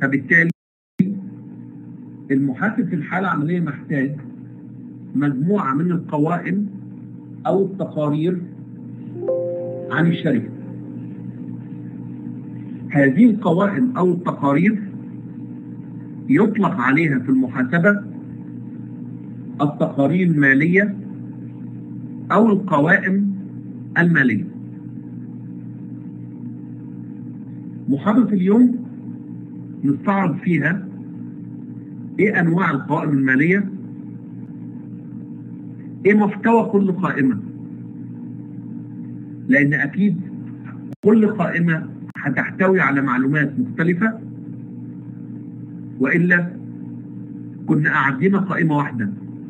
فبالتالي المحاسب في الحالة العملية محتاج مجموعة من القوائم أو التقارير عن الشركة. هذه القوائم أو التقارير يطلق عليها في المحاسبة التقارير المالية أو القوائم المالية. محاضرة اليوم نستعرض فيها إيه أنواع القوائم المالية، إيه محتوى كل قائمة، لأن أكيد كل قائمة هتحتوي على معلومات مختلفة، وإلا كنا قاعدين قائمة واحدة.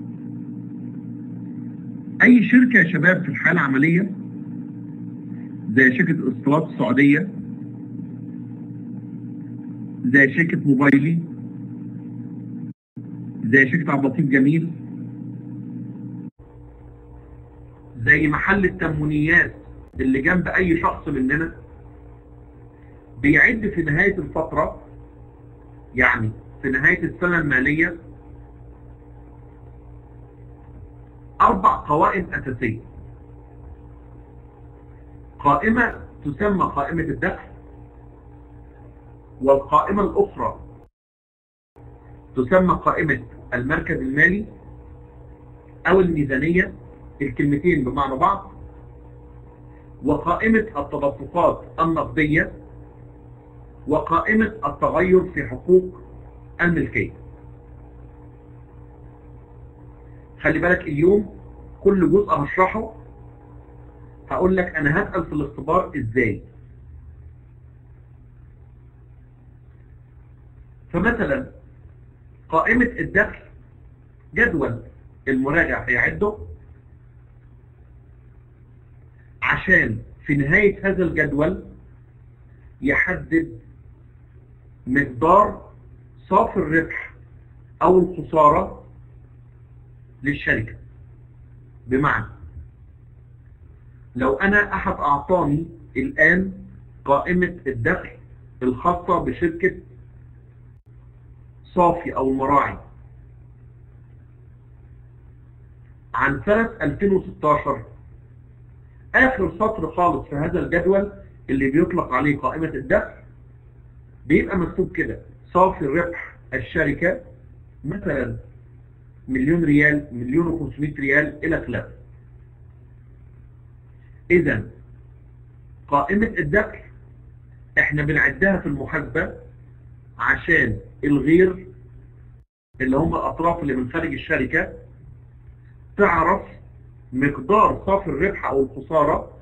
أي شركة يا شباب في الحالة العملية زي شركة اتصالات السعودية، زي شركة موبايلي، زي شركة عبد اللطيف جميل، زي محل التموينيات اللي جنب أي شخص مننا، بيعد في نهاية الفترة، يعني في نهاية السنة المالية، 4 قوائم أساسية. قائمة تسمى قائمة الدخل، والقائمة الأخرى تسمى قائمة المركز المالي أو الميزانية، الكلمتين بمعنى بعض، وقائمة التدفقات النقدية، وقائمة التغير في حقوق الملكية. خلي بالك اليوم كل جزء هشرحه هقول لك أنا هسأل في الاختبار إزاي. فمثلا قائمة الدخل جدول المراجع هيعده عشان في نهاية هذا الجدول يحدد مقدار صافي الربح أو الخسارة للشركة. بمعنى لو أنا أحد أعطاني الآن قائمة الدخل الخاصة بشركة صافي أو المراعي عن سنة 2016، آخر سطر خالص في هذا الجدول اللي بيطلق عليه قائمة الدخل بيبقى مكتوب كده: صافي ربح الشركة مثلا مليون ريال، 1,500,000 ريال إلى خلافه. إذا قائمة الدخل إحنا بنعدها في المحاسبة عشان الغير اللي هم الأطراف اللي من خارج الشركة تعرف مقدار صافي الربح أو الخسارة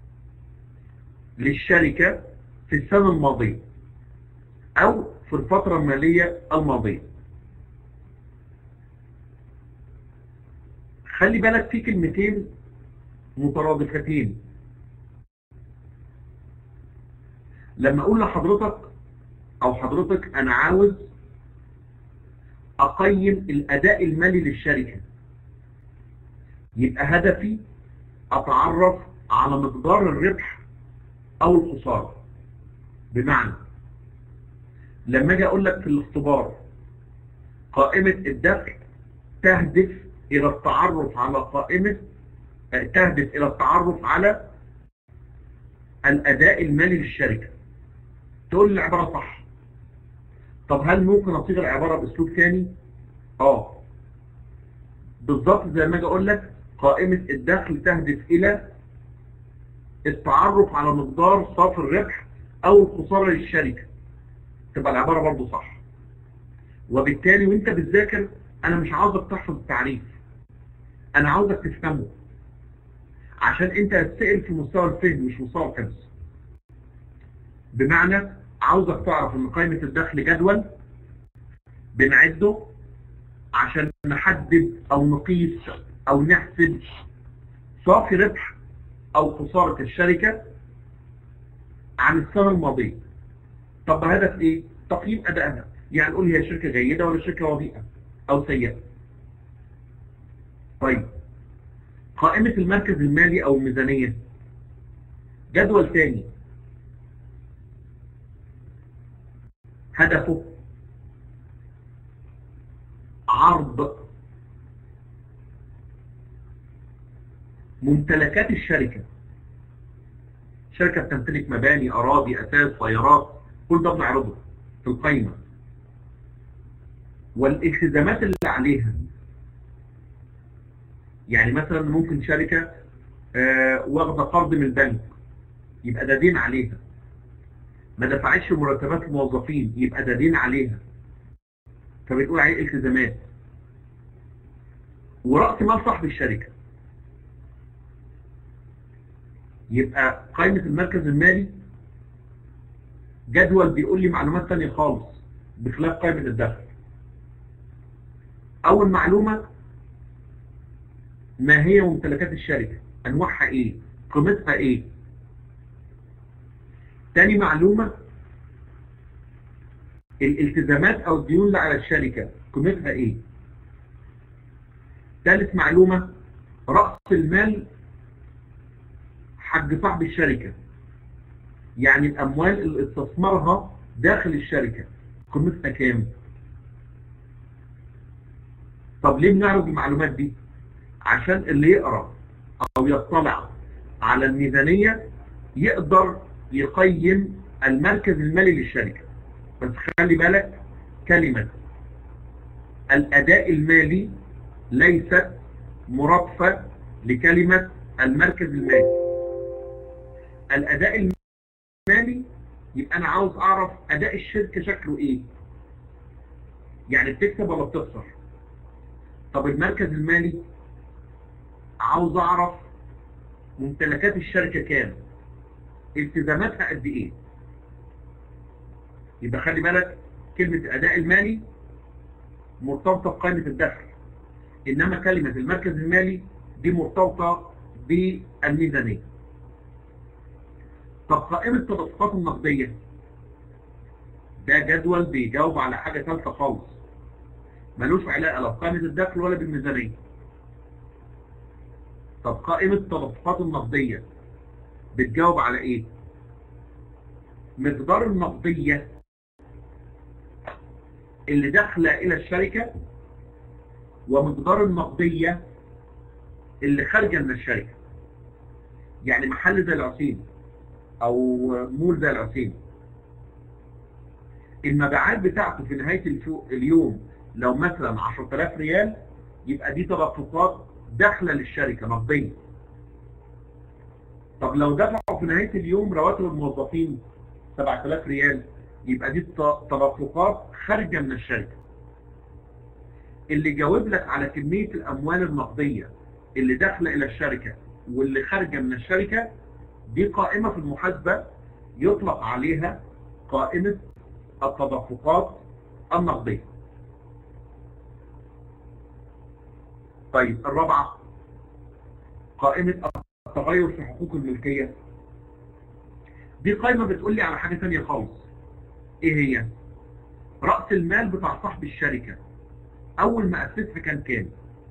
للشركة في السنة الماضية أو في الفترة المالية الماضية. خلي بالك في كلمتين مترادفتين. لما أقول لحضرتك أو حضرتك أنا عاوز أقيم الأداء المالي للشركة، يبقى هدفي أتعرف على مقدار الربح أو الخسارة. بمعنى لما أجي أقول لك في الاختبار قائمة الدخل تهدف إلى التعرف على الأداء المالي للشركة، تقول لي العبارة صح. طب هل ممكن أصيغ العبارة بأسلوب ثاني؟ بالظبط زي ما أجي أقول لك قائمة الدخل تهدف إلى التعرف على مقدار صافي الربح أو الخسارة للشركة، تبقى العبارة برضو صح. وبالتالي وانت بتذاكر أنا مش عاوزك تحفظ التعريف، أنا عاوزك تفهمه، عشان انت هتسأل في مستوى الفهم مش مستوى الحفظ. بمعنى عاوزك تعرف ان قائمة الدخل جدول بنعده عشان نحدد او نقيس او نحسب صافي ربح او خسارة الشركة عن السنة الماضية. طب بهدف ايه؟ تقييم ادائها، يعني نقول هي شركة جيدة ولا شركة رديئة او سيئة. طيب قائمة المركز المالي او الميزانية جدول ثاني، هدفه ممتلكات الشركة. الشركة بتمتلك مباني، أراضي، أساس، سيارات، كل ده بنعرضه في القائمة. والالتزامات اللي عليها، يعني مثلا ممكن شركة واخدة قرض من البنك، يبقى ده دين عليها. ما دفعتش مرتبات الموظفين، يبقى ده دين عليها، فبنقول عليه التزامات. ورأس مال صاحب الشركة، يبقى قائمة المركز المالي جدول بيقول لي معلومات تانية خالص بخلاف قائمة الدخل. أول معلومة ما هي ممتلكات الشركة، أنواعها إيه، قيمتها إيه. تاني معلومة الالتزامات أو الديون اللي على الشركة قيمتها إيه. ثالث معلومة رأس المال حق صاحب الشركة، يعني الأموال اللي استثمرها داخل الشركة قيمتها كام. طب ليه بنعرض المعلومات دي؟ عشان اللي يقرأ أو يطلع على الميزانية يقدر يقيم المركز المالي للشركة. بس خلي بالك كلمة الأداء المالي ليست مرادفة لكلمة المركز المالي. الأداء المالي يبقى أنا عاوز أعرف أداء الشركة شكله إيه، يعني بتكسب ولا بتخسر. طب المركز المالي عاوز أعرف ممتلكات الشركة كام، التزاماتها قد إيه. يبقى خلي بالك كلمة الأداء المالي مرتبطة بقائمة الدخل، إنما كلمة المركز المالي دي مرتبطة بالميزانية. طب قائمة التدفقات النقدية ده جدول بيجاوب على حاجة ثالثة خالص، ملوش علاقة لا بقائمة الدخل ولا بالميزانية. طب قائمة التدفقات النقدية بتجاوب على إيه؟ مقدار النقدية اللي داخلة إلى الشركة ومقدار النقدية اللي خارجة من الشركة. يعني محل زي العصيم أو مول زي العصيم، المبيعات بتاعته في نهاية اليوم لو مثلا 10,000 ريال، يبقى دي تدفقات داخلة للشركة نقدية. طب لو دفعوا في نهاية اليوم رواتب الموظفين 7,000 ريال، يبقى دي تدفقات خارجة من الشركة. اللي جاوب لك على كمية الأموال النقدية اللي داخلة إلى الشركة واللي خارجة من الشركة، دي قائمة في المحاسبة يطلق عليها قائمة التدفقات النقدية. طيب الرابعة قائمة التغير في حقوق الملكية. دي قائمة بتقول لي على حاجة تانية خالص. ايه هي؟ رأس المال بتاع صاحب الشركة اول ما اسسها كان كام.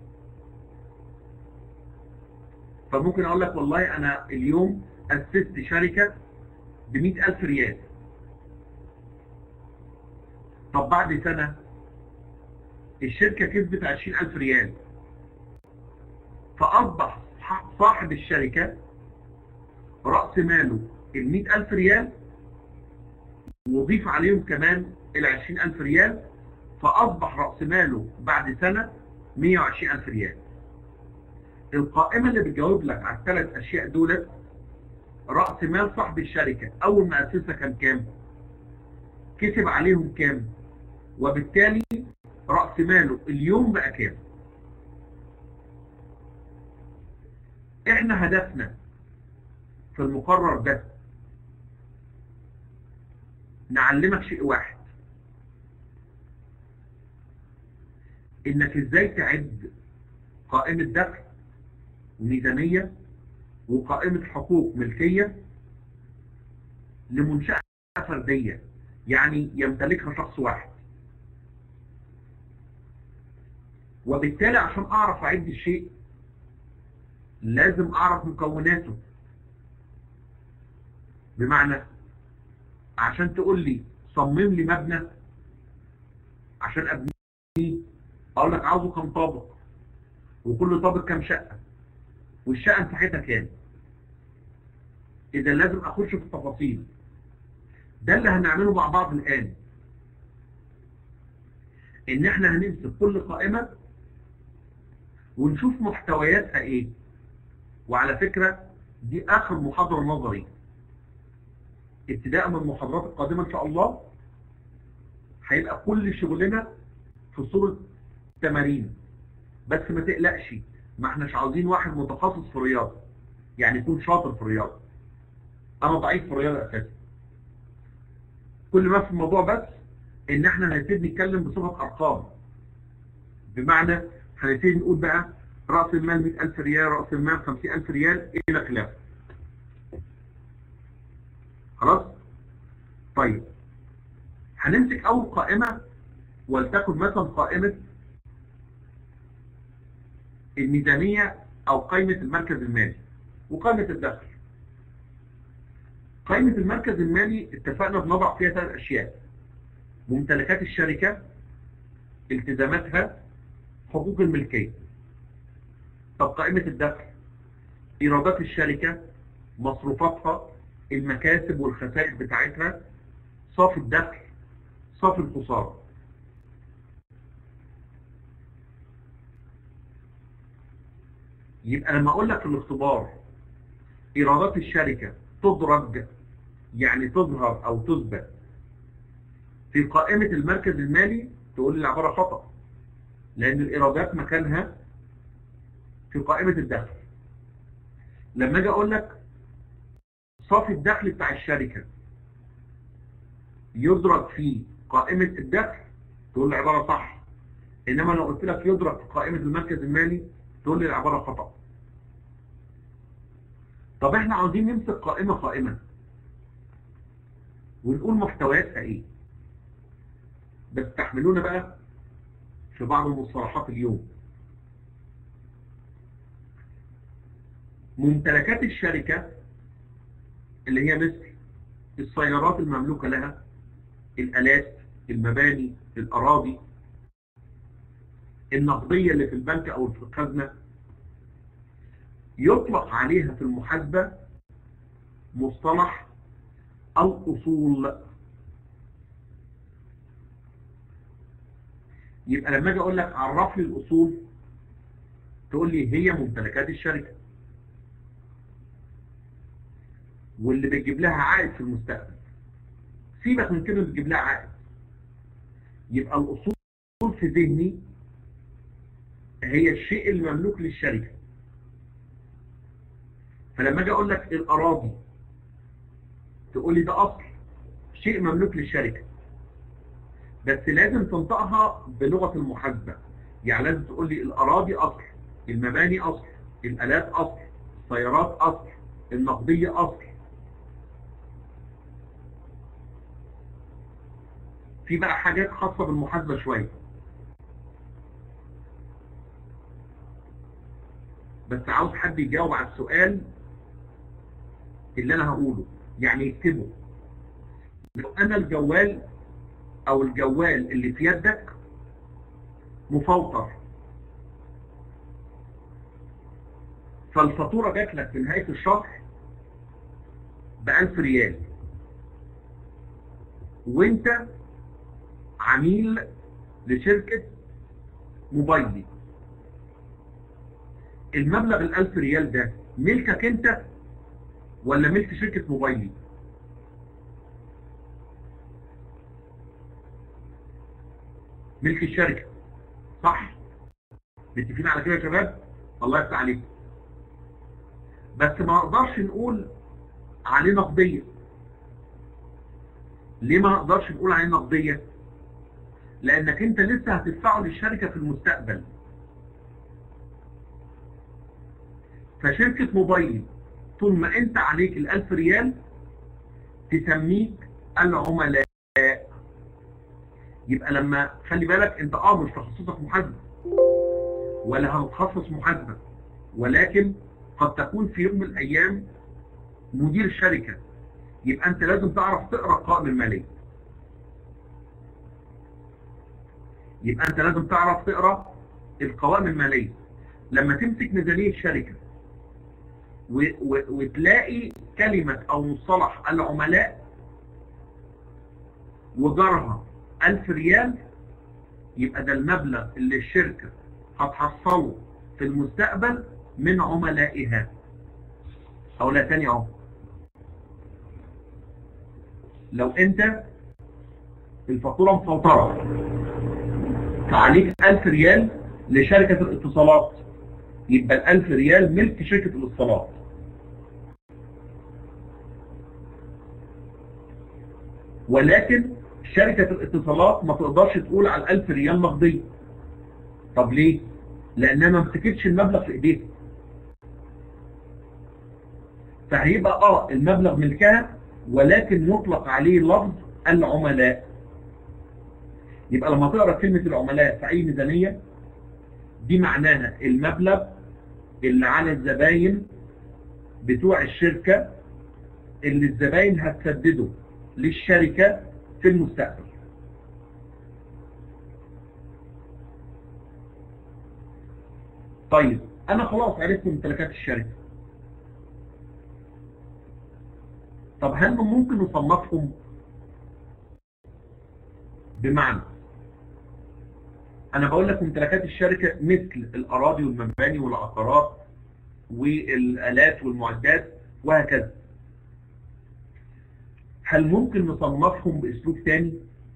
فممكن اقول لك والله انا اليوم اسست شركة ب100,000 ريال. طب بعد سنة الشركة كسبت 20,000 ريال، فأصبح صاحب الشركة رأس ماله 100,000 ريال وضيف عليهم كمان 20,000 ريال، فأصبح رأس ماله بعد سنة 120,000 ريال. القائمة اللي بتجاوب لك على الثلاث أشياء دولت رأس مال صاحب الشركة أول ما أسسها كان كام، كسب عليهم كام، وبالتالي رأس ماله اليوم بقى كام. احنا هدفنا في المقرر ده نعلمك شيء واحد، انك ازاي تعد قائمة دخل وميزانية وقائمة حقوق ملكية لمنشأة فردية، يعني يمتلكها شخص واحد. وبالتالي عشان اعرف اعد الشيء لازم اعرف مكوناته. بمعنى عشان تقول لي صمم لي مبنى عشان ابنيه، اقول لك عاوزه كم طابق وكل طابق كم شقة. والشقه مساحتها كام. اذا لازم اخش في التفاصيل. ده اللي هنعمله مع بعض الان، ان احنا هنمسك كل قائمه ونشوف محتوياتها ايه. وعلى فكره دي اخر محاضره نظري. ابتداء من المحاضرات القادمه ان شاء الله هيبقى كل شغلنا في صوره تمارين. بس ما تقلقش، ما احناش عاوزين واحد متخصص في الرياضه، يعني يكون شاطر في الرياضه. انا ضعيف في الرياضه اساسا. كل ما في الموضوع بس ان احنا هنبتدي نتكلم بصفه ارقام. بمعنى هنبتدي نقول بقى راس المال 100,000 ريال، راس المال 50,000 ريال الى خلافه. خلاص؟ طيب هنمسك اول قائمه، ولتكن مثلا قائمه الميزانيه او قائمه المركز المالي وقائمه الدخل. قائمه المركز المالي اتفقنا بنضع فيها 3 اشياء: ممتلكات الشركه، التزاماتها، حقوق الملكيه. طب قائمه الدخل، ايرادات الشركه، مصروفاتها، المكاسب والخسائر بتاعتها، صافي الدخل، صافي الخساره. يبقى لما اقول لك في الاختبار ايرادات الشركه تدرج، يعني تظهر او تثبت في قائمه المركز المالي، تقول لي العباره خطا، لان الايرادات مكانها في قائمه الدخل. لما اجي اقول لك صافي الدخل بتاع الشركه يدرج في قائمه الدخل، تقول لي العباره صح. انما لو قلت لك يدرج في قائمه المركز المالي، تقول لي العباره خطا. طب احنا عاوزين نمسك قائمه قائمه ونقول محتوياتها ايه. بس تحملونا بقى في بعض المصطلحات اليوم. ممتلكات الشركه اللي هي مثل السيارات المملوكه لها، الآلات، المباني، الأراضي، النقدية اللي في البنك أو في الخزنة، يطلق عليها في المحاسبة مصطلح الأصول. يبقى لما أجي أقول لك عرف لي الأصول، تقول لي هي ممتلكات الشركة واللي بتجيب لها عائد في المستقبل. سيبك من كده بتجيب لها عائد. يبقى الأصول في ذهني هي الشيء المملوك للشركة. فلما أجي أقول لك الأراضي، تقول لي ده أصل، شيء مملوك للشركة. بس لازم تنطقها بلغة المحاسبة. يعني لازم تقول لي الأراضي أصل، المباني أصل، الآلات أصل، السيارات أصل، النقدية أصل. في بقى حاجات خاصة بالمحاسبة شوية، بس عاوز حد يجاوب على السؤال اللي أنا هقوله، يعني يكتبه. لو أنا الجوال أو الجوال اللي في يدك مفوتر، فالفاتورة جات لك في نهاية الشهر ب1000 ريال، وانت عميل لشركة موبايلي. المبلغ ال1000 ريال ده ملكك انت ولا ملك شركة موبايلي؟ ملك الشركة، صح؟ متفقين على كده يا شباب؟ الله يفتح عليكم. بس ما نقدرش نقول عليه نقدية. ليه ما نقدرش نقول عليه نقدية؟ لأنك أنت لسه هتدفعه للشركة في المستقبل. فشركة موبايلي طول ما أنت عليك ال1000 ريال تسميك العملاء. يبقى لما خلي بالك أنت مش تخصصك محاسبة ولا هتتخصص محاسبة، ولكن قد تكون في يوم من الأيام مدير الشركة. يبقى أنت لازم تعرف تقرأ القوائم المالية. يبقى أنت لازم تعرف تقرأ القوائم المالية. لما تمسك ميزانية شركة وتلاقي كلمة أو مصطلح العملاء وجرها 1000 ريال، يبقى ده المبلغ اللي الشركة هتحصله في المستقبل من عملائها. أو لا تاني اهو، لو أنت الفاتورة مفوترة فعليك 1000 ريال لشركة الاتصالات، يبقى 1000 ريال ملك شركة الاتصالات. ولكن شركة الاتصالات ما تقدرش تقول على 1000 ريال نقدية. طب ليه؟ لأنها ما مسكتش المبلغ في ايديها. فهيبقى المبلغ ملكها، ولكن يطلق عليه لفظ العملاء. يبقى لما تقرأ كلمة العملاء في أي ميزانية، دي معناها المبلغ اللي على الزباين بتوع الشركة اللي الزباين هتسدده للشركة في المستقبل. طيب أنا خلاص عرفت ممتلكات الشركة. طب هل ممكن نصنفهم؟ بمعنى أنا بقول لك ممتلكات الشركة مثل الأراضي والمباني والعقارات والآلات والمعدات وهكذا. هل ممكن نصنفهم بأسلوب تاني؟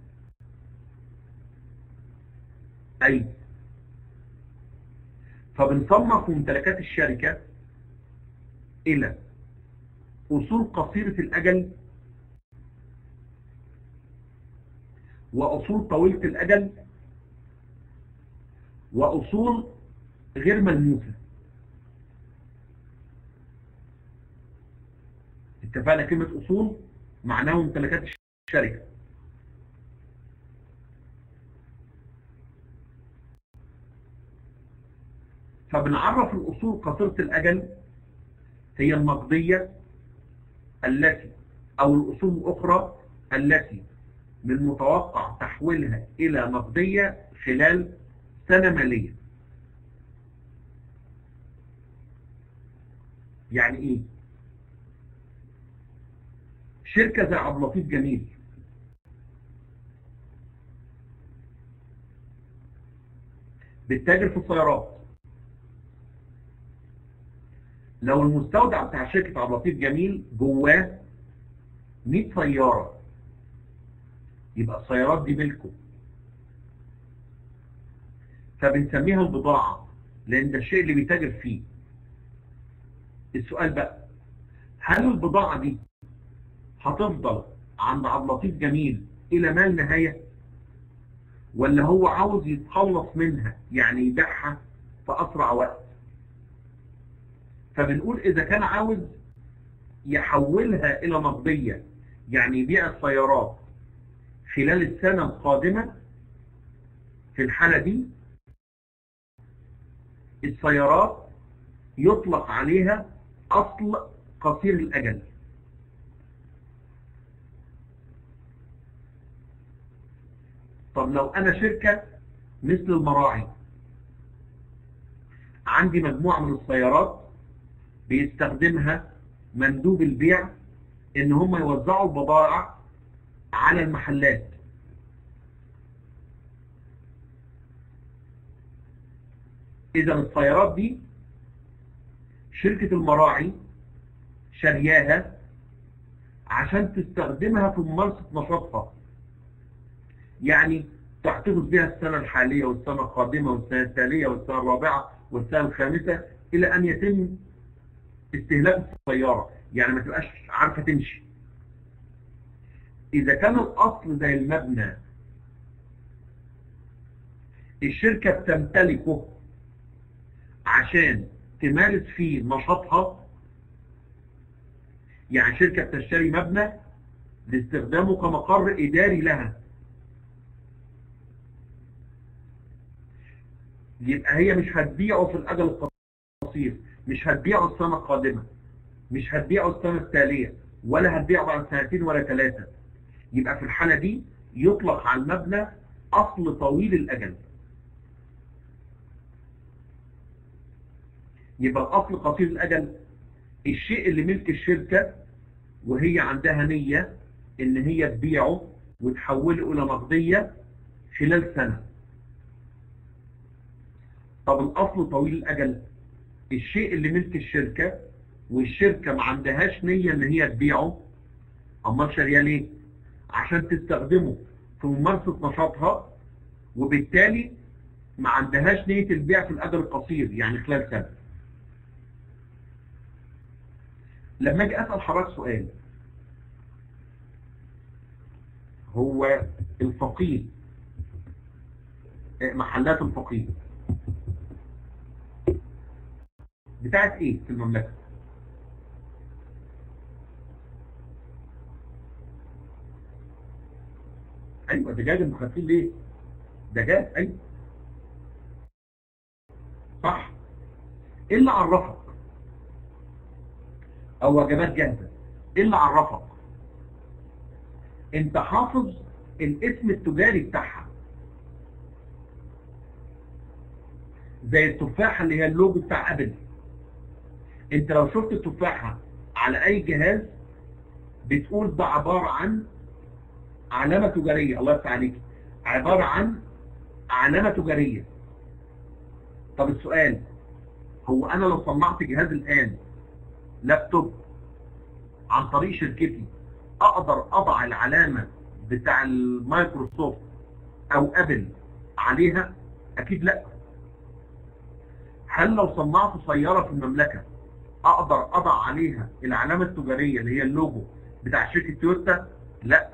أي فبنصنف ممتلكات الشركة إلى أصول قصيرة الأجل وأصول طويلة الأجل وأصول غير ملموسة. اتفقنا كلمة أصول معناه ممتلكات الشركة. فبنعرف الأصول قصيرة الأجل هي النقدية التي أو الأصول الأخرى التي من المتوقع تحويلها إلى نقدية خلال سنة مالية. يعني إيه؟ شركة زي عبد اللطيف جميل بتتاجر في السيارات. لو المستودع بتاع شركة عبد اللطيف جميل جواه 100 سيارة، يبقى السيارات دي ملكه، فبنسميها البضاعة لأن ده الشيء اللي بيتاجر فيه. السؤال بقى، هل البضاعة دي هتفضل عند عبد اللطيف جميل إلى ما النهاية، ولا هو عاوز يتخلص منها يعني يبيعها في أسرع وقت؟ فبنقول إذا كان عاوز يحولها إلى نقدية يعني يبيع السيارات خلال السنة القادمة، في الحالة دي السيارات يطلق عليها أصل قصير الأجل. طب لو أنا شركة مثل المراعي عندي مجموعة من السيارات بيستخدمها مندوب البيع إن هم يوزعوا البضائع على المحلات. إذا السيارات دي شركة المراعي شرياها عشان تستخدمها في ممارسة نشاطها، يعني تحتفظ بها السنة الحالية والسنة القادمة والسنة التالية والسنة الرابعة والسنة الخامسة إلى أن يتم استهلاك السيارة، يعني ما تبقاش عارفة تمشي. إذا كان الأصل زي المبنى الشركة بتمتلكه عشان تمارس فيه نشاطها، يعني شركة بتشتري مبنى لاستخدامه كمقر إداري لها، يبقى هي مش هتبيعه في الأجل القصير، مش هتبيعه السنة القادمة، مش هتبيعه السنة التالية، ولا هتبيعه بعد 2 ولا 3. يبقى في الحالة دي يطلق على المبنى أصل طويل الأجل. يبقى الأصل قصير الأجل الشيء اللي ملك الشركة وهي عندها نية ان هي تبيعه وتحوله الى نقدية خلال سنة. طب الاصل طويل الاجل، الشيء اللي ملك الشركة والشركة ما عندهاش نية ان هي تبيعه، امال شارياه ليه؟ عشان تستخدمه في ممارسة نشاطها، وبالتالي ما عندهاش نية البيع في الاجل القصير يعني خلال سنة. لما اجي اسأل حضرتك سؤال، هو الفقيد، محلات الفقيد بتاعت ايه في المملكة؟ ايوه دجاج، المخفين ليه؟ دجاج، ايوه صح. ايه اللي عرفك؟ او وجبات جاهزة، ايه اللي عرفك؟ انت حافظ الاسم التجاري بتاعها، زي التفاحة اللي هي اللوجو بتاع ابل. انت لو شفت التفاحة على اي جهاز بتقول ده عبارة عن علامة تجارية، الله يفتح عليك، عبارة عن علامة تجارية. طب السؤال، هو انا لو صنعت جهاز الان لابتوب عن طريق شركتي اقدر اضع العلامة بتاع المايكروسوفت او ابل عليها؟ اكيد لا. هل لو صنعت سيارة في المملكة اقدر اضع عليها العلامة التجارية اللي هي اللوجو بتاع شركة تويوتا؟ لا.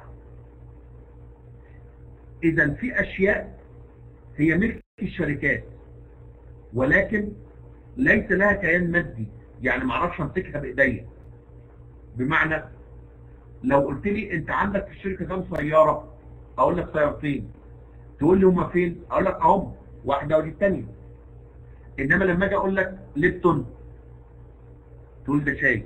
اذا في اشياء هي ملك الشركات ولكن ليس لها كيان مادي، يعني ما اعرفش امسكها بايديا. بمعنى لو قلت لي انت عندك في الشركة كام سيارة، اقول لك سيارتين، تقول لي هما فين؟ اقول لك اهم، واحدة ودي الثانيه. انما لما اجي اقول لك ليبتون تقول ده شاي.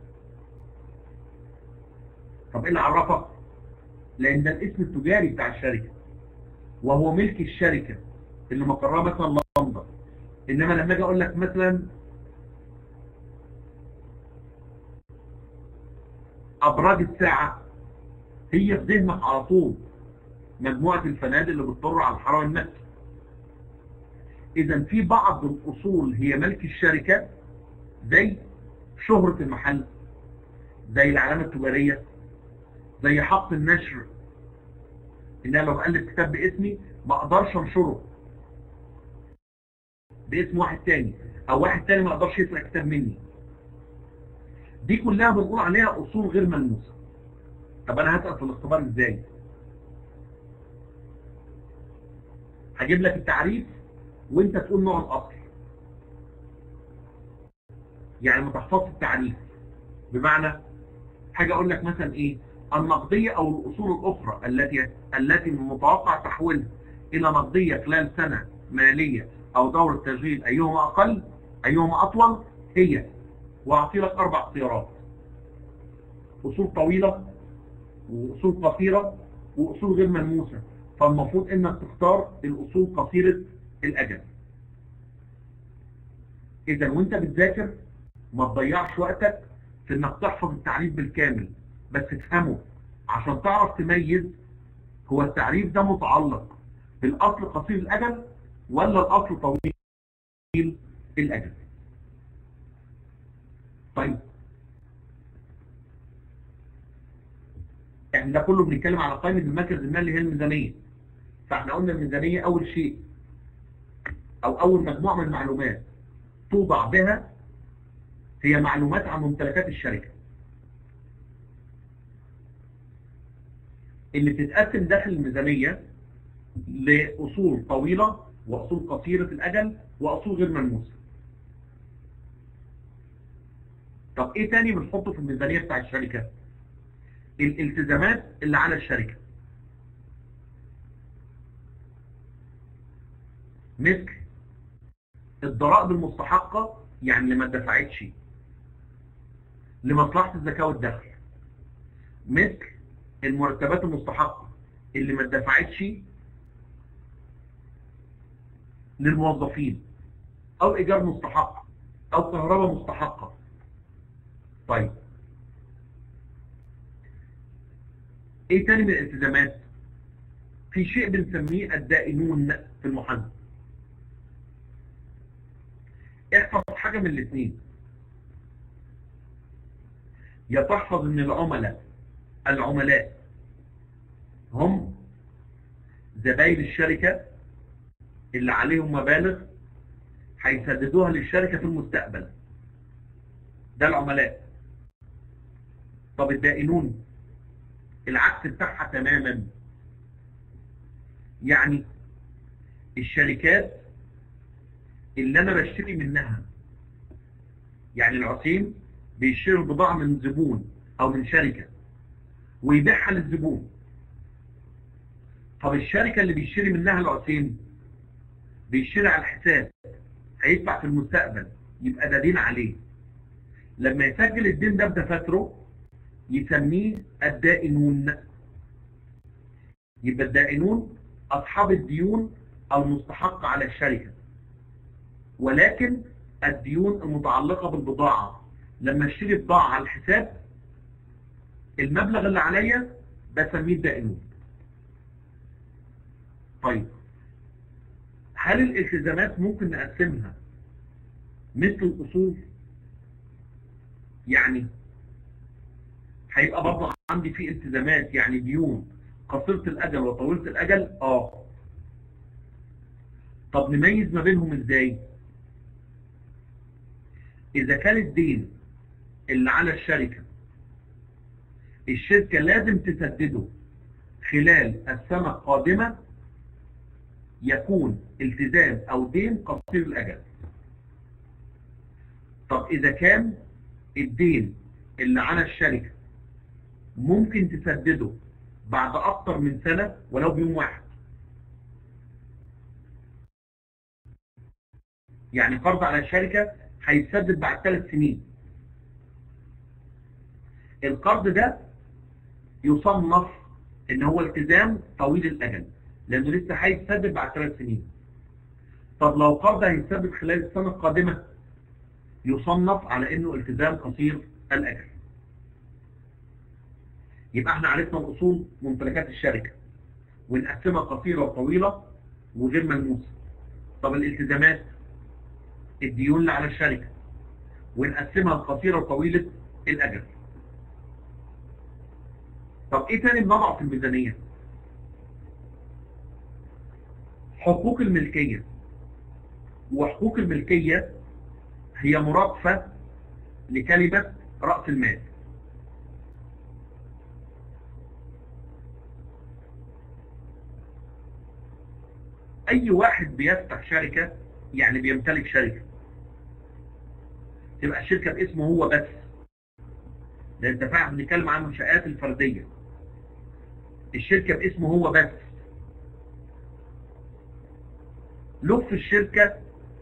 طب ايه اللي عرفك؟ لان ده الاسم التجاري بتاع الشركة وهو ملك الشركة اللي مقرها مثلا لندن. انما لما اجي اقول لك مثلا ابراج الساعة، هي في ذهنك على طول مجموعة الفنادق اللي بتطر على الحرم المكي. اذا في بعض الاصول هي ملك الشركة، زي شهرة المحل، زي العلامة التجارية، زي حق النشر، ان انا لو بألف كتاب باسمي ما اقدرش انشره باسم واحد تاني، او واحد تاني ما اقدرش يسرق كتاب مني. دي كلها بنقول عليها اصول غير ملموسة. طب انا هسأل في الاختبار ازاي؟ هجيب لك التعريف وانت تقول نوع الاصل، يعني ما تحفظش التعريف. بمعنى حاجة اقول لك مثلا ايه النقدية او الاصول الاخرى التي متوقع تحويلها الى نقدية خلال سنة مالية او دورة تشغيل، ايهما اقل ايهما اطول، هي، واعطي لك 4 اختيارات: اصول طويلة واصول قصيرة واصول غير ملموسة. فالمفروض انك تختار الاصول قصيرة الاجل. اذا وانت بتذاكر ما تضيعش وقتك في انك تحفظ التعريف بالكامل، بس تفهمه عشان تعرف تميز هو التعريف ده متعلق بالاصل قصير الاجل ولا الاصل طويل الاجل. طيب احنا ده كله بنتكلم على قائمة المركز المالي اللي هي الميزانية. فاحنا قلنا الميزانية اول شيء او اول مجموعة من المعلومات توضع بها هي معلومات عن ممتلكات الشركة اللي بتتقسم داخل الميزانية لأصول طويلة وأصول قصيرة الأجل وأصول غير ملموسة. طب إيه تاني بنحطه في الميزانية بتاع الشركة؟ الالتزامات اللي على الشركة، مثل الضرائب المستحقة، يعني اللي ما اتدفعتش لمصلحة الزكاة والدخل، مثل المرتبات المستحقة اللي ما اتدفعتش للموظفين، او ايجار مستحق، او كهرباء مستحقة. طيب ايه تاني من الالتزامات؟ في شيء بنسميه الدائنون في المحاسبه. احفظ حاجه من الاثنين، يا تحفظ ان العملاء هم زباين الشركه اللي عليهم مبالغ هيسددوها للشركه في المستقبل، ده العملاء. طب الدائنون العكس بتاعها تماما، يعني الشركات اللي انا بشتري منها، يعني العصيم بيشتري البضاعة من زبون او من شركة ويبيعها للزبون. طب الشركة اللي بيشتري منها العصيم بيشتري على الحساب، هيدفع في المستقبل، يبقى ده دين عليه. لما يسجل الدين ده بدفاتره يسميه الدائنون. يبقى الدائنون اصحاب الديون المستحقة على الشركة، ولكن الديون المتعلقة بالبضاعة. لما اشتري بضاعة على الحساب المبلغ اللي عليا بسميه الدائنون. طيب هل الالتزامات ممكن نقسمها مثل الأصول؟ يعني هيبقى برضه عندي في التزامات، يعني ديون قصيرة الأجل وطويلة الأجل. طب نميز ما بينهم ازاي؟ إذا كان الدين اللي على الشركة لازم تسدده خلال السنة القادمة، يكون التزام أو دين قصير الأجل. طب إذا كان الدين اللي على الشركة ممكن تسدده بعد أكتر من سنة ولو بيوم واحد، يعني قرض على الشركة هيتسدد بعد 3 سنين، القرض ده يصنف ان هو التزام طويل الأجل لأنه لسه هيتسدد بعد 3 سنين. طب لو قرض هيتسدد خلال السنة القادمة يصنف على انه التزام قصير الأجل. يبقى احنا عرفنا الأصول ممتلكات الشركة ونقسمها قصيرة وطويلة وغير ملموسة. طب الالتزامات الديون اللي على الشركة ونقسمها قصيرة وطويلة الأجل. طب ايه تاني بنضعه في الميزانية؟ حقوق الملكية. وحقوق الملكية هي مرادفة لكلمة رأس المال. اي واحد بيفتح شركة يعني بيمتلك شركة، تبقى الشركة باسمه هو بس، لان انت فاهم بنتكلم عن المنشآت الفردية. الشركة باسمه هو بس، له في الشركة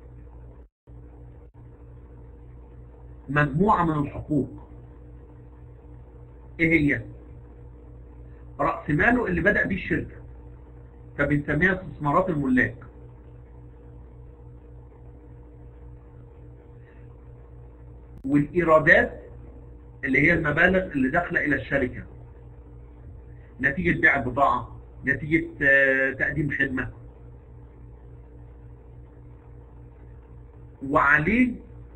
مجموعة من الحقوق. ايه هي؟ رأس ماله اللي بدأ بيه الشركة، فبنسميها استثمارات الملاك. والإيرادات اللي هي المبالغ اللي داخله إلى الشركة نتيجة بيع بضاعة، نتيجة تقديم خدمة. وعليه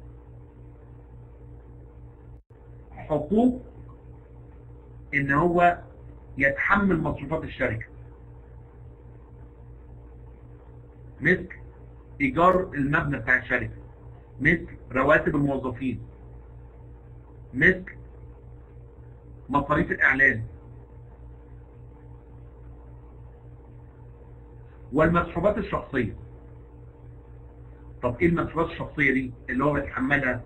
حقوق ان هو يتحمل مصروفات الشركة، مثل ايجار المبنى بتاع الشركة، مثل رواتب الموظفين، مثل مصاريف الاعلان. والمسحوبات الشخصية. طب ايه المسحوبات الشخصية دي اللي هو بيتحملها؟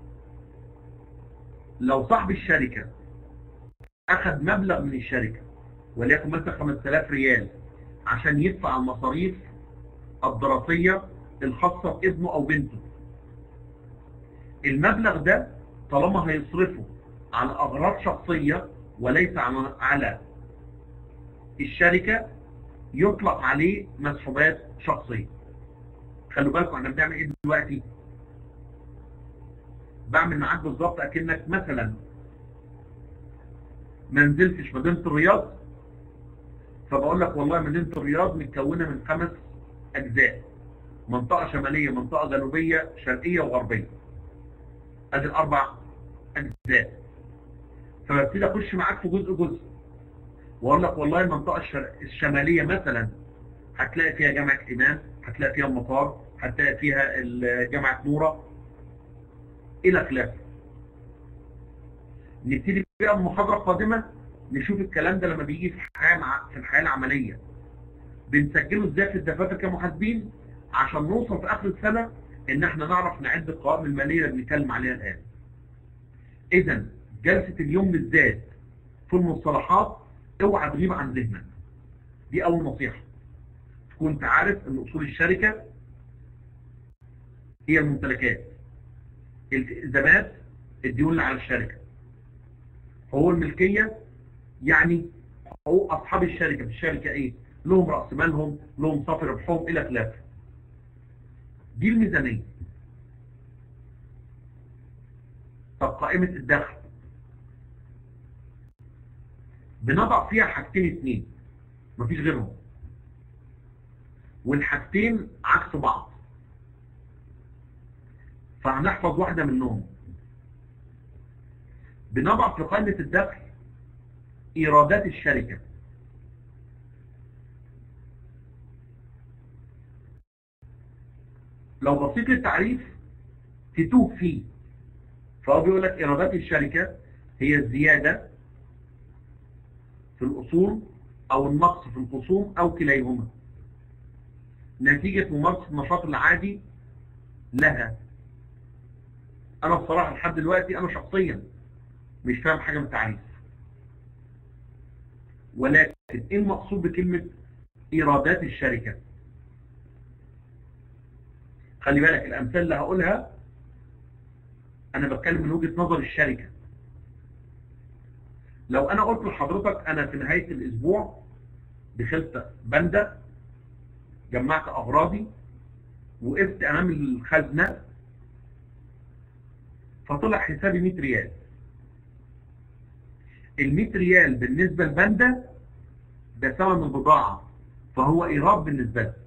لو صاحب الشركة اخذ مبلغ من الشركة وليكن مثلا 5000 ريال عشان يدفع المصاريف الدراسية الخاصة بابنه او بنته، المبلغ ده طالما هيصرفه على اغراض شخصية وليس على الشركة يطلق عليه مسحوبات شخصية. خلوا بالكم احنا بنعمل ايه دلوقتي؟ بعمل معاك بالظبط اكنك مثلا ما نزلتش مدينه الرياض، فبقول لك والله مدينه الرياض متكونه من 5 اجزاء: منطقه شماليه، منطقه جنوبيه، شرقيه وغربيه. ادي ال4 اجزاء. فببتدي اخش معاك في جزء جزء، واقول لك والله المنطقه الشماليه مثلا هتلاقي فيها جامعه امام، هتلاقي فيها المطار، هتلاقي فيها جامعه نوره الى خلافه. نبتدي بقى المحاضره القادمه نشوف الكلام ده لما بيجي في الحياه العمليه بنسجله ازاي في الدفاتر كمحاسبين، عشان نوصل في اخر السنه ان احنا نعرف نعد القوائم الماليه اللي بنتكلم عليها الان. اذا جلسه اليوم بالذات في المصطلحات اوعى تغيب عن ذهنك. دي اول نصيحه، كنت عارف ان اصول الشركه هي الممتلكات، الالتزامات، الديون اللي على الشركه، حقوق الملكيه يعني حقوق اصحاب الشركه في الشركه ايه، لهم راس مالهم، لهم صافي ربحهم الى خلافه. دي الميزانيه. طب قائمه الدخل بنضع فيها حاجتين 2 مفيش غيرهم، والحاجتين عكس بعض، فهنحفظ واحده منهم. بنضع في قائمه الدخل ايرادات الشركه. لو بصيت للتعريف تتوه فيه، فهو بيقول لك ايرادات الشركه هي الزياده في الاصول او النقص في الخصوم او كليهما نتيجه ممارسه النشاط العادي لها. انا بصراحه لحد دلوقتي انا شخصيا مش فاهم حاجه من التعريف، ولكن ايه المقصود بكلمه ايرادات الشركه؟ خلي بالك الامثال اللي هقولها انا بتكلم من وجهه نظر الشركه. لو انا قلت لحضرتك انا في نهايه الاسبوع دخلت بندا، جمعت اغراضي، وقفت امام الخزنه، فطلع حسابي 100 ريال. ال 100 ريال بالنسبه لبندا ده ثمن البضاعه، فهو ايراد بالنسبه لها،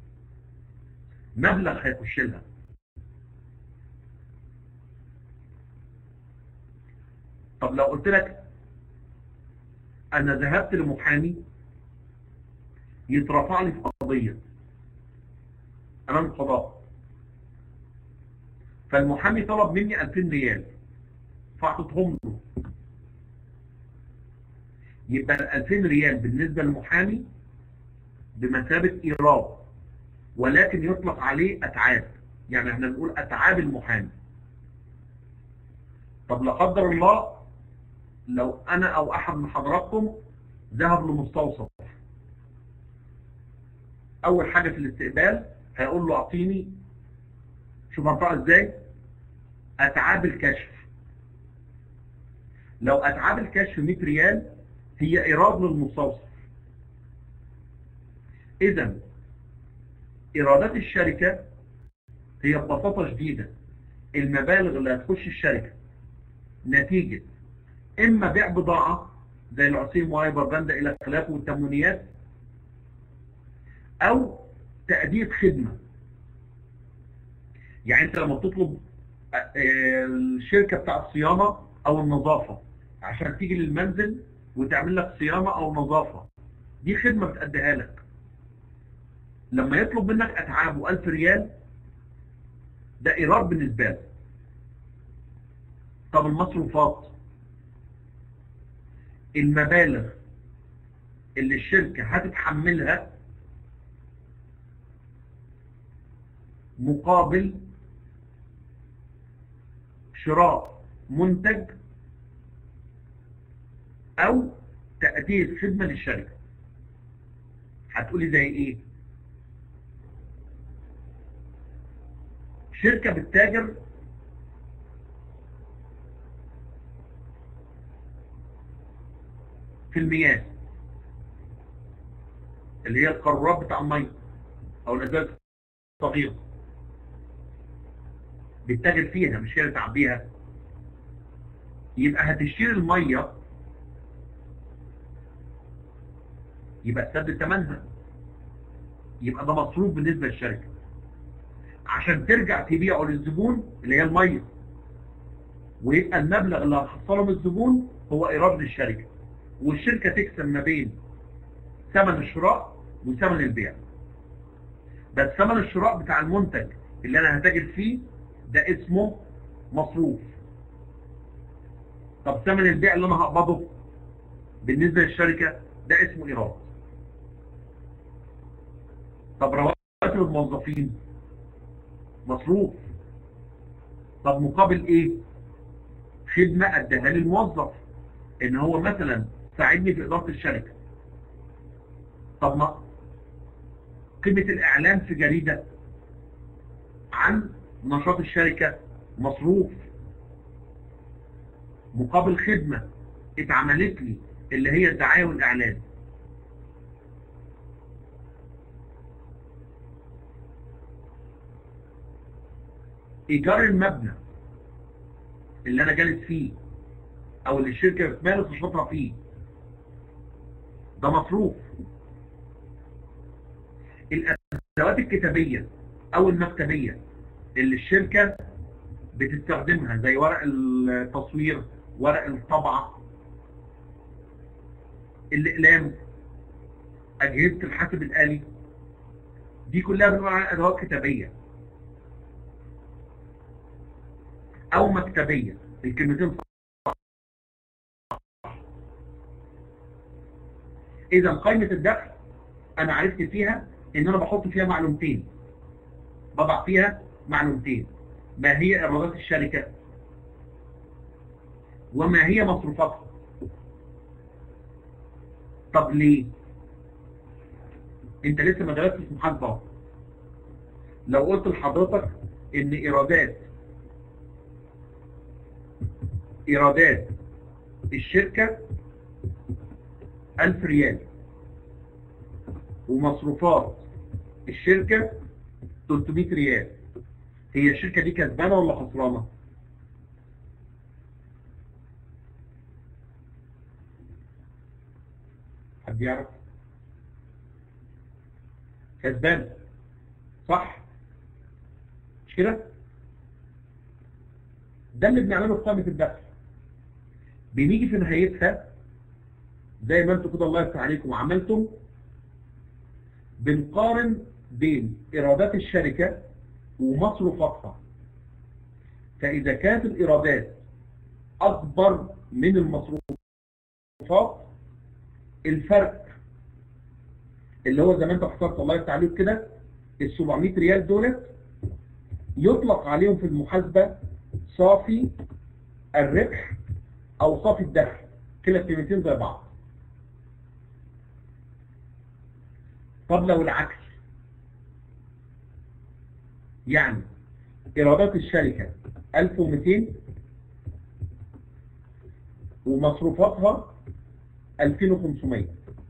مبلغ هيخش لها. طب لو قلت لك انا ذهبت لمحامي يترفع لي في قضيه امام القضاء، فالمحامي طلب مني 2000 ريال فاعطيتهم له، يبقى ال 2000 ريال بالنسبه للمحامي بمثابه ايراد، ولكن يطلق عليه اتعاب، يعني احنا نقول اتعاب المحامي. طب لا قدر الله لو انا او احد من حضراتكم ذهب لمستوصف، اول حاجه في الاستقبال هيقول له اعطيني، شوف هنطقها ازاي، اتعاب الكشف. لو اتعاب الكشف 100 ريال هي ايراد للمستوصف. اذا ايرادات الشركه هي ببساطه شديده المبالغ اللي هتخش الشركه نتيجه اما بيع بضاعه زي العصير وهايبر باندا الى خلافه والتموينيات، او تأدية خدمه. يعني انت لما بتطلب الشركه بتاع الصيانه او النظافه عشان تيجي للمنزل وتعمل لك صيانه او نظافه، دي خدمه بتأديها لك. لما يطلب منك اتعابه 1000 ريال ده ايراد بالنسبه له. طب المصروفات، المبالغ اللي الشركه هتتحملها مقابل شراء منتج او تأدية خدمة للشركة. هتقولي زي ايه؟ شركة بتتاجر في المياه اللي هي القارورات بتاع المية او الازاز الصغير، بتتاجر فيها مش هي اللي تعبيها. يبقى هتشتري الميه يبقى تسدد ثمنها، يبقى ده مصروف بالنسبه للشركه عشان ترجع تبيعه للزبون اللي هي الميه، ويبقى المبلغ اللي هتحصله من الزبون هو ايراد للشركه، والشركه تكسب ما بين ثمن الشراء وثمن البيع. بس ثمن الشراء بتاع المنتج اللي انا هتاجر فيه ده اسمه مصروف. طب ثمن البيع اللي انا هقبضه بالنسبه للشركه ده اسمه ايراد. طب رواتب الموظفين مصروف. طب مقابل ايه؟ خدمه اداها للموظف، ان هو مثلا ساعدني في اداره الشركه. طب ما قيمه الاعلان في جريده عن نشاط الشركه مصروف، مقابل خدمه اتعملت لي اللي هي الدعايه والاعلان. ايجار المبنى اللي انا جالس فيه او اللي الشركه بتمارس نشاطها فيه ده مصروف. الادوات الكتابيه او المكتبيه اللي الشركه بتستخدمها زي ورق التصوير، ورق الطبعه، الاقلام، اجهزه الحاسب الالي، دي كلها بنقول عليها ادوات كتابيه او مكتبيه. الكلمتين اذا قائمه الدخل انا عرفت فيها ان انا بحط فيها معلومتين، بضع فيها معلومتين: ما هي ايرادات الشركه وما هي مصروفاتها. طب ليه؟ انت لسه ما درستش محاسبه. لو قلت لحضرتك ان ايرادات الشركه 1000 ريال ومصروفات الشركه 300 ريال، هي الشركه دي كسبانه ولا خسرانه؟ حد يعرف؟ كسبانه، صح؟ مش كده؟ ده اللي بنعمله في قائمه الدخل. بنيجي في نهايتها زي ما انتم كده الله يفتح عليكم عملتم، بنقارن بين ايرادات الشركه ومصروفاتها. فاذا كانت الايرادات اكبر من المصروفات، الفرق اللي هو زي ما انت اخترت الله يفتح عليك كده ال 700 ريال دولت يطلق عليهم في المحاسبه صافي الربح او صافي الدخل، كلا الكلمتين زي بعض. طب لو العكس، يعني ايرادات الشركه 1200 ومصروفاتها 2500،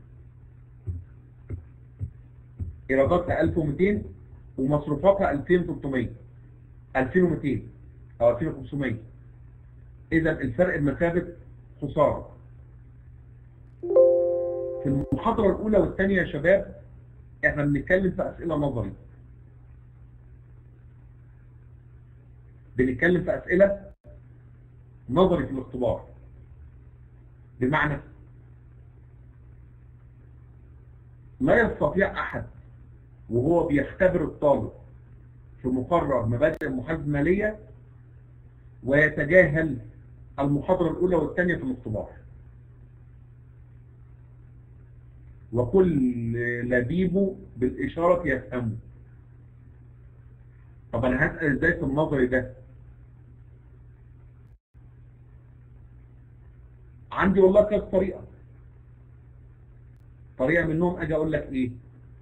ايراداتها 1200 ومصروفاتها 2300 2200 او 2500، اذا الفرق بمثابه خساره. في المحاضره الاولى والثانيه يا شباب احنا بنتكلم في اسئله نظري، بنتكلم في اسئله نظري في الاختبار. بمعنى لا يستطيع احد وهو بيختبر الطالب في مقرر مبادئ المحاسبه الماليه ويتجاهل المحاضره الاولى والثانيه في الاختبار. وكل لبيب بالاشاره يفهمه. طب انا هسال ازاي في النظري ده؟ عندي والله كذا طريقه. طريقه منهم اجي اقول لك ايه؟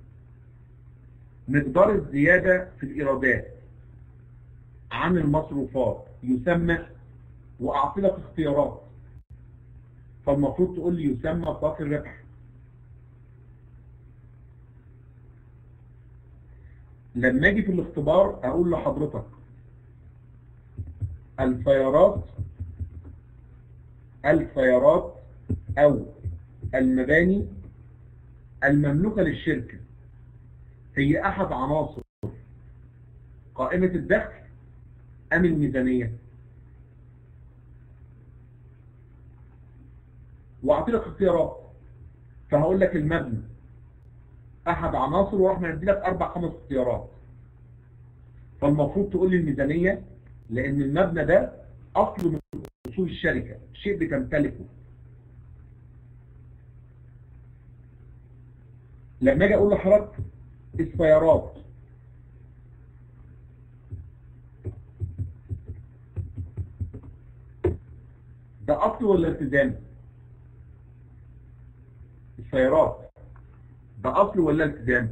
مقدار الزياده في الايرادات عن المصروفات يسمى، واعطي لك اختيارات، فالمفروض تقول لي يسمى صافي الربح. لما اجي في الاختبار اقول لحضرتك السيارات أو المباني المملوكة للشركة هي أحد عناصر قائمة الدخل أم الميزانية؟ وأعطيلك اختيارات، فهقول لك المبنى أحد عناصر وراح ندي لك 4-5 اختيارات. فالمفروض تقول لي الميزانية، لأن المبنى ده أصل من أصول الشركة، شيء بتمتلكه. لما أجي أقول لحضرتك السيارات ده أصل ولا التزام؟ السيارات ده أصل ولا التزام؟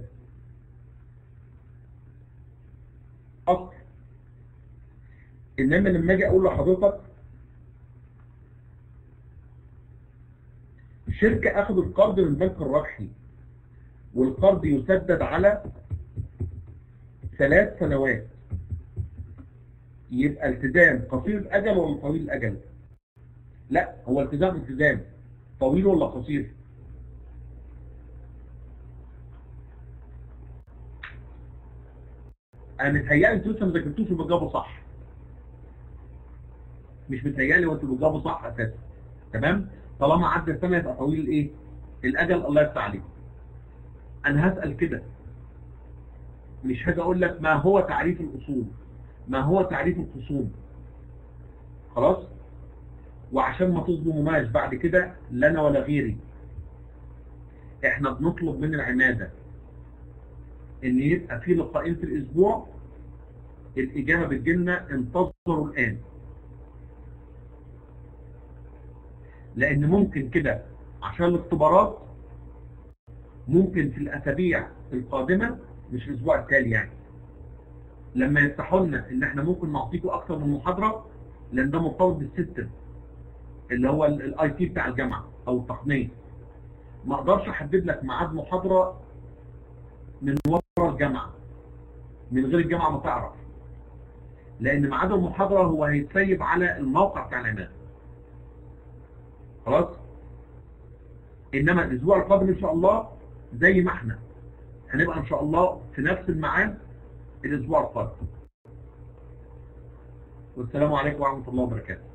أصل. إنما لما أجي أقول لحضرتك شركة أخذت قرض من البنك الربحي والقرض يسدد على 3 سنوات، يبقى التزام قصير الأجل ولا طويل الأجل؟ لا، هو التزام طويل ولا قصير؟ انا متهيألي انتوا لسه ما ذاكرتوش وبتجاوبوا صح. مش متهيألي وانتوا بتجاوبوا صح اساسا. تمام؟ طالما عدى السنه يبقى طويل الايه؟ الاجل. الله يفتح عليك. انا هسأل كده، مش هاجي اقول لك ما هو تعريف الاصول، ما هو تعريف الخصوم. خلاص؟ وعشان ما تظلموناش بعد كده لا انا ولا غيري، احنا بنطلب من العماده ان يبقى في لقاءين في الاسبوع الاجابه بتجيلنا انتظروا الان. لان ممكن كده عشان الاختبارات ممكن في الاسابيع القادمه، مش الاسبوع التالي يعني، لما يفتحوا لنا ان احنا ممكن نعطيكم اكثر من محاضره، لان ده مرتبط بالسيستم اللي هو الاي تي بتاع الجامعه او التقنيه. ما اقدرش احدد لك ميعاد محاضره من ورا الجامعه من غير الجامعه ما تعرف، لان ميعاد المحاضره هو هيتسيب على الموقع بتاع العماده. خلاص؟ انما الاسبوع القادم ان شاء الله زي ما احنا هنبقى ان شاء الله في نفس الميعاد الاسبوع القادم. والسلام عليكم ورحمه الله وبركاته.